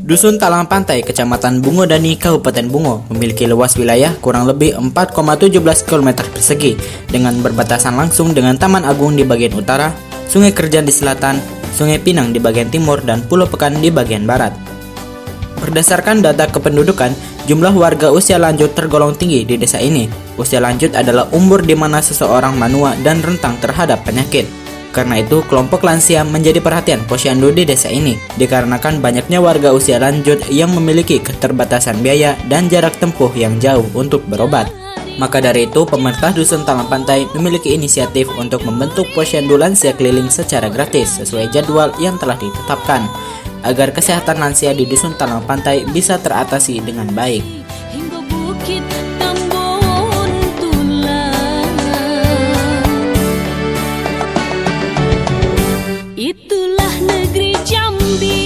Dusun Talang Pantai, Kecamatan Bungo Dani, Kabupaten Bungo, memiliki luas wilayah kurang lebih 4,17 km persegi dengan berbatasan langsung dengan Taman Agung di bagian utara, Sungai Kerjan di selatan, Sungai Pinang di bagian timur, dan Pulau Pekan di bagian barat. Berdasarkan data kependudukan, jumlah warga usia lanjut tergolong tinggi di desa ini. Usia lanjut adalah umur di mana seseorang menua dan rentang terhadap penyakit. Karena itu, kelompok lansia menjadi perhatian Posyandu di desa ini, dikarenakan banyaknya warga usia lanjut yang memiliki keterbatasan biaya dan jarak tempuh yang jauh untuk berobat. Maka dari itu, pemerintah Dusun Talang Pantai memiliki inisiatif untuk membentuk Posyandu lansia keliling secara gratis sesuai jadwal yang telah ditetapkan, agar kesehatan lansia di Dusun Talang Pantai bisa teratasi dengan baik. Itulah negeri Jambi.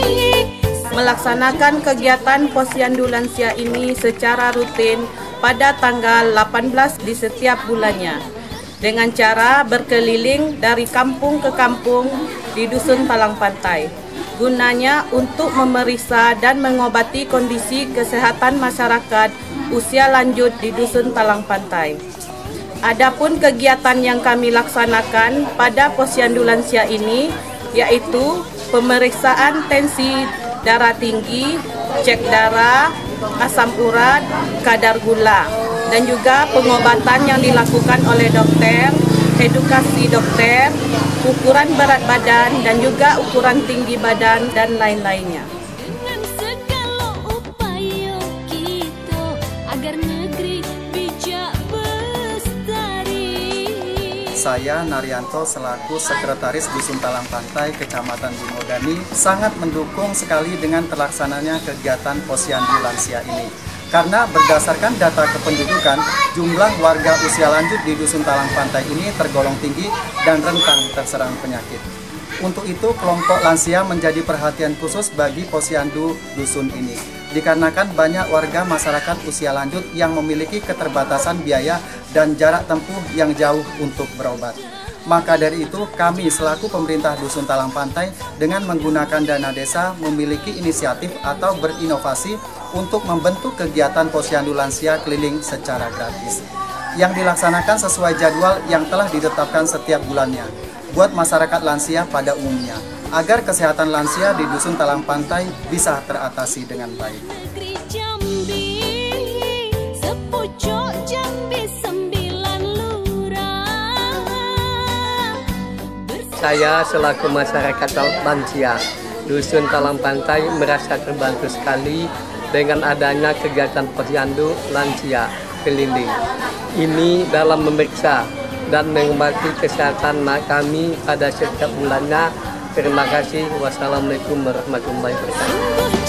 Melaksanakan kegiatan Posyandu lansia ini secara rutin pada tanggal 18 di setiap bulannya, dengan cara berkeliling dari kampung ke kampung di Dusun Talang Pantai. Gunanya untuk memeriksa dan mengobati kondisi kesehatan masyarakat usia lanjut di Dusun Talang Pantai. Adapun kegiatan yang kami laksanakan pada Posyandu lansia ini yaitu pemeriksaan tensi darah tinggi, cek darah, asam urat, kadar gula, dan juga pengobatan yang dilakukan oleh dokter, edukasi dokter, ukuran berat badan, dan juga ukuran tinggi badan, dan lain-lainnya. Dengan segala upaya kita agar negeri bijak bestari. Saya Naryanto selaku Sekretaris Dusun Talang Pantai, Kecamatan Bungo Dani, sangat mendukung sekali dengan terlaksananya kegiatan Posyandu lansia ini. Karena berdasarkan data kependudukan, jumlah warga usia lanjut di Dusun Talang Pantai ini tergolong tinggi dan rentan terserang penyakit. Untuk itu, kelompok lansia menjadi perhatian khusus bagi Posyandu dusun ini. Dikarenakan banyak warga masyarakat usia lanjut yang memiliki keterbatasan biaya dan jarak tempuh yang jauh untuk berobat. Maka dari itu, kami selaku pemerintah Dusun Talang Pantai dengan menggunakan dana desa memiliki inisiatif atau berinovasi untuk membentuk kegiatan Posyandu lansia keliling secara gratis, yang dilaksanakan sesuai jadwal yang telah ditetapkan setiap bulannya buat masyarakat lansia pada umumnya, agar kesehatan lansia di Dusun Talang Pantai bisa teratasi dengan baik. Negeri Jambi, sepojok Jambi 9 lurah. Saya selaku masyarakat lansia Dusun Talang Pantai merasa terbantu sekali dengan adanya kegiatan Posyandu lansia keliling. Ini dalam memeriksa dan mengobati kesehatan kami pada setiap bulannya. Terima kasih. Wassalamualaikum warahmatullahi wabarakatuh.